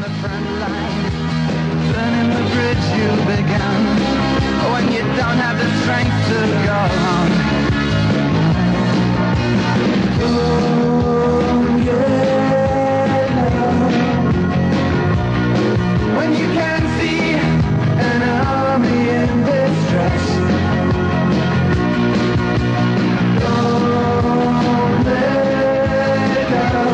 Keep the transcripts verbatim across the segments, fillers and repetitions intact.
the front line, burning the bridge you began, when you don't have the strength to go on. Oh, yeah, when you can see an army in distress, don't let go.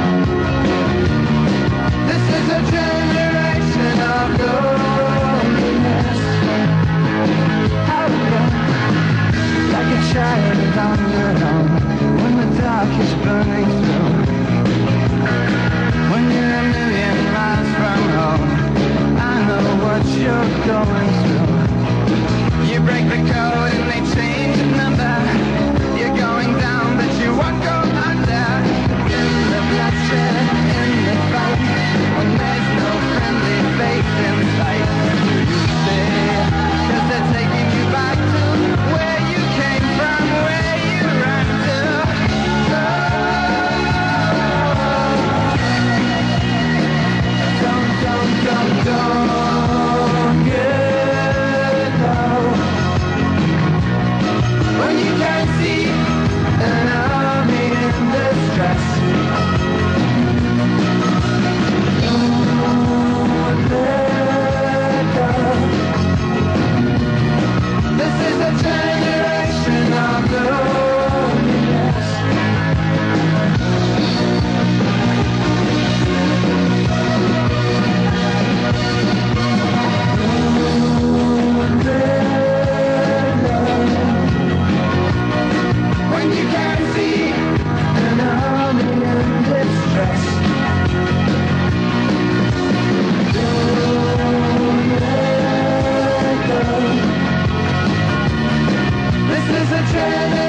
This is a generation of loneliness. How like a child on your own, when the dark is burning through, when you're a million miles from home. I know what you're going through. You break the code and they change the number. You're going down but you won't go under. In the bloodshed, in the fight, when there's no friendly face in sight, you stay, cause they're taking you back to where you came from, where you ran to. Oh, don't, don't, don't, don't get low. When you can see an army in distress, don't let go. This is a generation of loneliness. Don't let go. When you can see an army in distress, don't let go. This is a tragedy.